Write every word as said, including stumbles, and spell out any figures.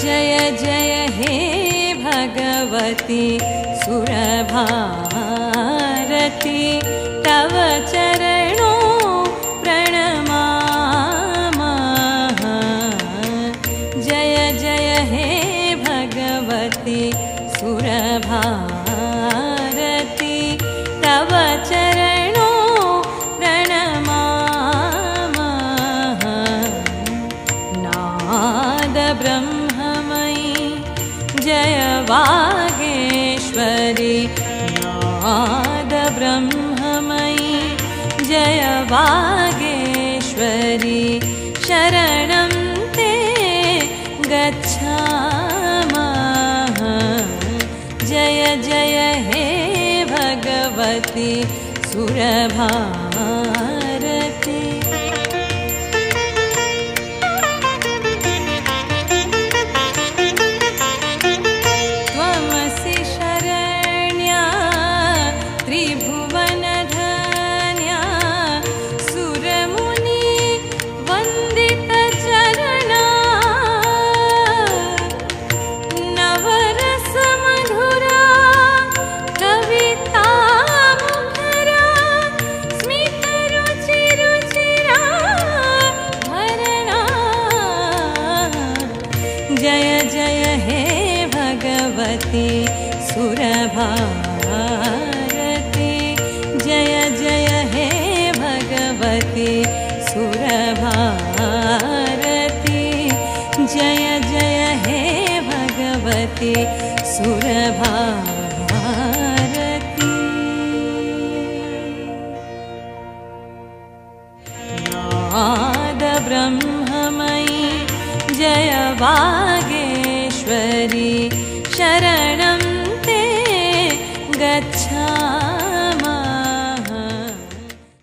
जय जय हे भगवती सुरभारती तव चरणों प्रणमामः। जय जय हे भगवती सुरभारती तव चरणों प्रणमामः। नाद ब्रह्ममयी जय वागेश्वरी नाद ब्रह्ममयी जय वागेश्वरी शरणं ते गच्छामः। जय जय हे भगवती सुरभारती। त्वमसि शरण्या त्रिभुवनधन्या सुरमुनि वन्दितचरणा नवरसमधुरा कवितामुखरा स्मितरुचिरुचिरा भरणा। जय जय हे भगवती सुरभारती जय जय हे भगवती सुरभारती जय जय हे भगवती सुरभारती। नाद ब्रह्ममयी जय वागेश्वरी शरणं ते गच्छामः।